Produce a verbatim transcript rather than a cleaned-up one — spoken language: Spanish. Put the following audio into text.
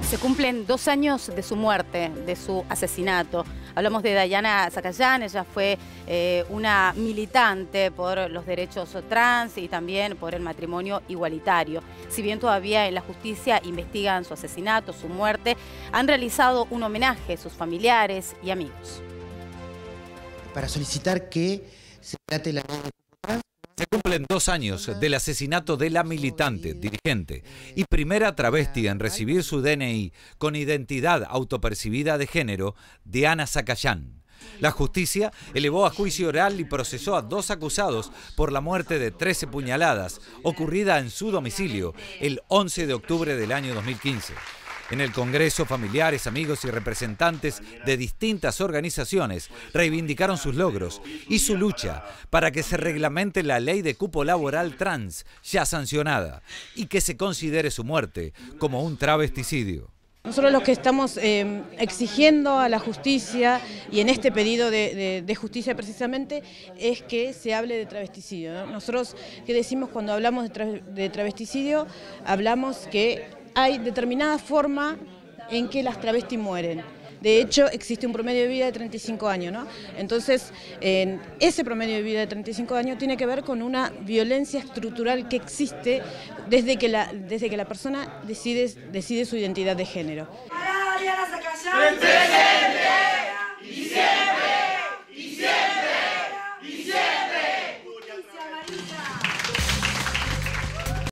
Se cumplen dos años de su muerte, de su asesinato. Hablamos de Dayana Zacayán. Ella fue eh, una militante por los derechos trans y también por el matrimonio igualitario. Si bien todavía en la justicia investigan su asesinato, su muerte, han realizado un homenaje a sus familiares y amigos. Para solicitar que se trate la ley de trans. Se cumplen dos años del asesinato de la militante, dirigente y primera travesti en recibir su D N I con identidad autopercibida de género, Dayana Zacayán. La justicia elevó a juicio oral y procesó a dos acusados por la muerte de trece puñaladas ocurrida en su domicilio el once de octubre del año dos mil quince. En el Congreso, familiares, amigos y representantes de distintas organizaciones reivindicaron sus logros y su lucha para que se reglamente la ley de cupo laboral trans ya sancionada y que se considere su muerte como un travesticidio. Nosotros lo que estamos eh, exigiendo a la justicia y en este pedido de, de, de justicia precisamente es que se hable de travesticidio, ¿no? Nosotros que decimos cuando hablamos de, tra de travesticidio, hablamos que hay determinada forma en que las travestis mueren. De hecho, existe un promedio de vida de treinta y cinco años, ¿no? Entonces, eh, ese promedio de vida de treinta y cinco años tiene que ver con una violencia estructural que existe desde que la, desde que la persona decide, decide su identidad de género. ¡Para Dayana Zacayán!